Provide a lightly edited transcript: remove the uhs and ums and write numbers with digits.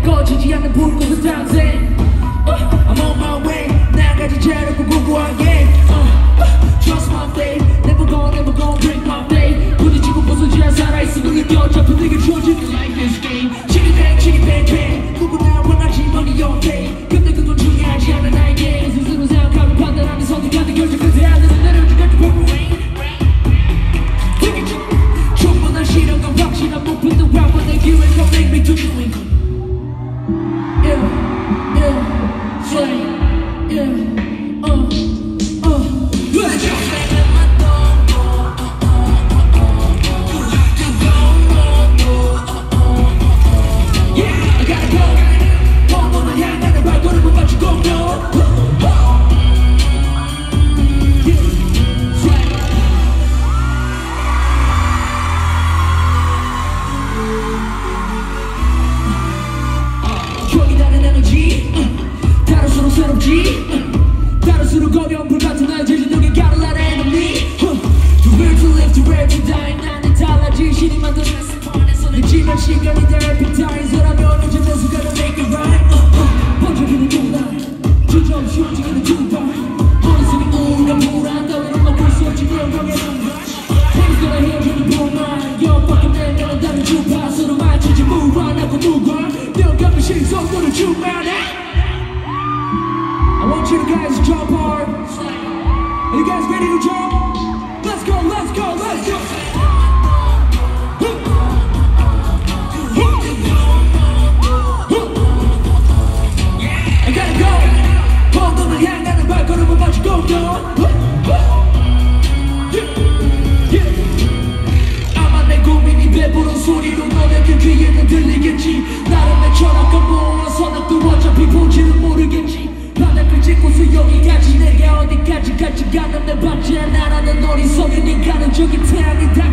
꺼지지 않는 불꽃은 탄생. I'm on my way. 나가지 자르고 고고하게. Trust my fate. Never gonna break my faith. 부딪히고 부서져야 살아있음을 느껴. 어차피 내게 주어지는 like this game. 치기 뱅 누구나 원하지 money on pay. 근데 그건 중요하지 않아 나에게. 스스로 생각하며 판단하는 선택하는 결정 끝에 하늘은 내려오지 같은 purple rain. 충분한 실력과 확실한 목표도 rapper 내 기회 come make me to do it. 추억이 다른 에너지 다를수록 새롭지 다를수록 어려운 불같은 나의 제주도에 gotta let enemy To where to live, to where to die 나는 달라질 신이 만든 늦지만 시간이 다 every time 서라면 언제든 순간을 make it right 번쩍이는 눈알 주저없이 움직이는 두발 머릿속에 우울한 불안 따위로 막을 수 없지 영광의 눈물 Things gonna heal you the 불만 옆밖에 내면은 다른 주파수로 맞추지 무관하고 누가 속도를 충만해. I want you guys to jump hard. Are you guys ready to jump? Let's go, let's go, let's go. I gotta go. 범동을 향하는 발걸음을 마치 공룡. 아마 내 고민이 배부른 소리로 너네 그 귀에는 들리겠지. 나름의 철학과 모아서 놔도 어차피 본질은 모르겠지. 바닥을 찍고서 여기까지 내가 어디까지 갈지 가늠해 봤지 않아. 나는 어리석은 인간은 저기 태양이 다